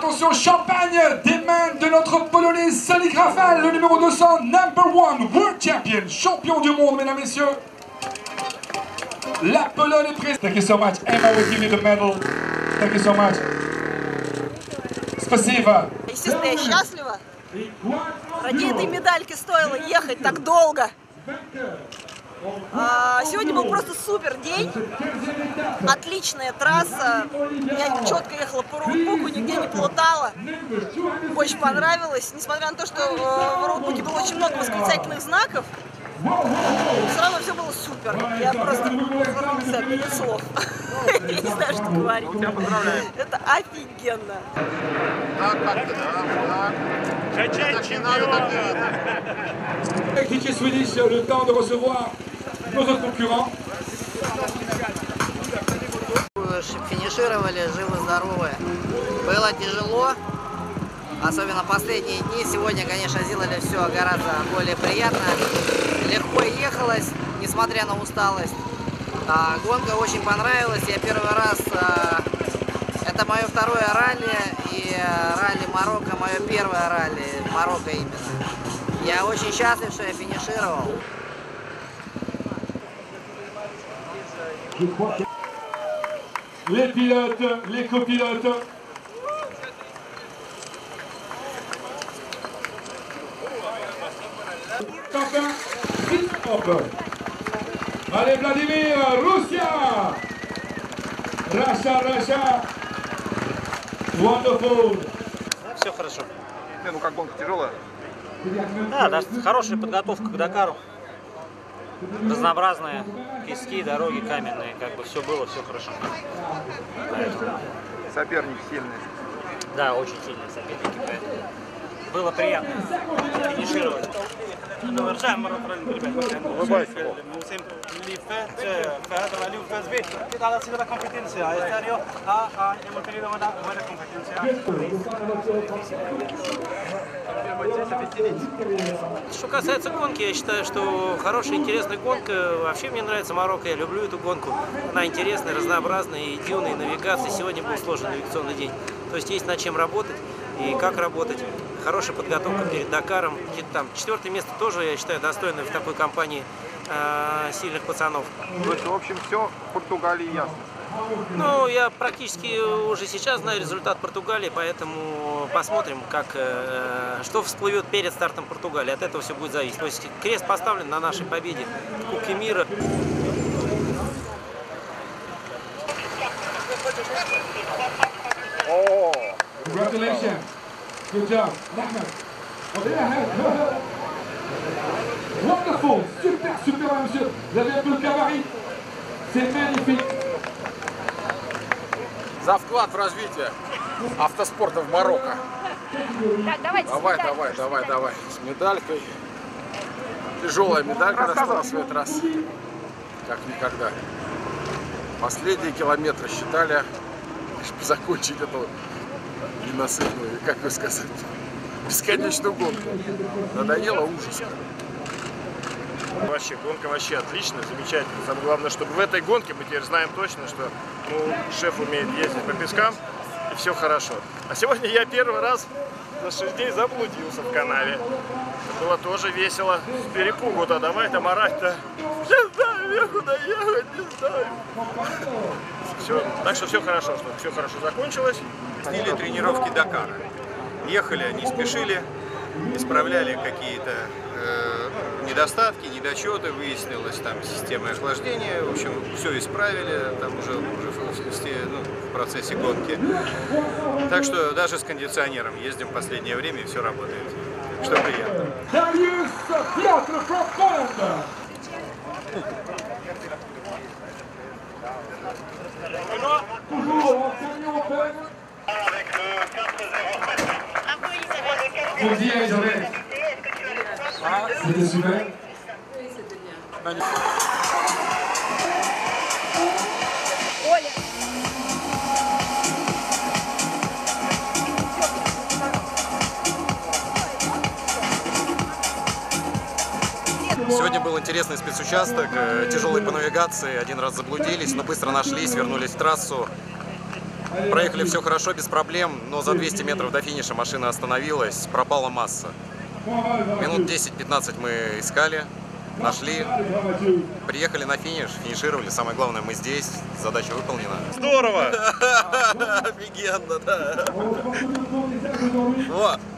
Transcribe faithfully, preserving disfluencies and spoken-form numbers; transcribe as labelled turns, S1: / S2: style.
S1: attention, champagne des mains de notre Polonais Salik Rafal, le numéro deux cents, number one, world champion, champion du monde, mesdames et messieurs. La Pologne est prête. Thank you so much. Emma will give you the medal. Thank you so much. Спасибо.
S2: Естественно, я счастлива. Ради этой медальки стоило ехать так долго. А, сегодня был просто супер день. Отличная трасса. Я четко ехала по роутбуку, нигде не плутала. Очень понравилось. Несмотря на то, что в роутбуке было очень много восклицательных знаков, все равно все было супер. Я просто развернулся, нет слов. Я не знаю, что говорить. Это офигенно.
S1: Cricket Swedish, le temps de recevoir nos autres concurrents.
S3: Финишировали живы-здоровы. Было тяжело, особенно последние дни. Сегодня, конечно, сделали все гораздо более приятно. Легко ехалось, несмотря на усталость. А, гонка очень понравилась. Я первый раз... А, это мое второе ралли, и ралли Марокко мое первое ралли. Марокко именно. Я очень счастлив, что я финишировал.
S1: Les pilotes, les copilotes. Quentin, vite, hop. Allez, Vladimir, Russia. Russia, Russia. Wonderful.
S4: Все хорошо.
S5: Не, ну как гонка тяжелая?
S4: Да, да, хорошая подготовка к Дакару. Разнообразные пески, дороги каменные, как бы все было, все хорошо. Поэтому...
S5: Соперники сильные.
S4: Да, очень сильные соперники, поэтому было приятно финишировать.
S5: Улыбайся.
S4: Что касается гонки, я считаю, что хорошая, интересная гонка. Вообще мне нравится Марокко, я люблю эту гонку. Она интересная, разнообразная, и дюны, и навигация. Сегодня был сложный навигационный день. То есть есть над чем работать и как работать. Хорошая подготовка перед Дакаром. Там четвертое место тоже, я считаю, достойное в такой компании э, сильных пацанов.
S5: То есть, в общем, все в Португалии ясно.
S4: Ну, я практически уже сейчас знаю результат Португалии, поэтому посмотрим, как, э, что всплывет перед стартом Португалии. От этого все будет зависеть. То есть крест поставлен на нашей победе в Кубке мира.
S5: О!
S1: Congratulations. Good job. Wonderful. Super, super, monsieur. Vous avez un peu le gabarit. C'est magnifique.
S5: За вклад в развитие автоспорта в Марокко.
S2: Так, давайте.
S5: Давай, давай, давай, давай. С медалькой. Тяжелая медалька досталась в этот раз. Как никогда. Последние километры считали, чтобы закончить эту ненасытную, как вы сказать, бесконечную гонку. Надоело ужасно.
S6: Вообще, гонка вообще отличная, замечательная. Самое главное, чтобы в этой гонке мы теперь знаем точно, что ну, шеф умеет ездить по пескам, и все хорошо. А сегодня я первый раз за шесть дней заблудился в канаве. Это было тоже весело. С перепугу-то давай-то морать-то. Не знаю, я куда ехать, не знаю. Все. Так что все хорошо, что все хорошо закончилось.
S7: Сняли тренировки Дакара. Ехали, не спешили, исправляли какие-то э, недостатки, недочеты, выяснилось там система охлаждения, в общем, все исправили, там уже, уже в, ну, в процессе гонки. Так что даже с кондиционером ездим в последнее время и все работает. Что приятно.
S1: Bon dia Isabelle. C'était super.
S2: Оля.
S8: Сегодня был интересный спецучасток, тяжелый по навигации, один раз заблудились, но быстро нашлись, вернулись в трассу. Проехали все хорошо, без проблем, но за двести метров до финиша машина остановилась, пропала масса. Минут десять-пятнадцать мы искали, нашли, приехали на финиш, финишировали. Самое главное, мы здесь, задача выполнена.
S9: Здорово!
S8: Офигенно, да. О!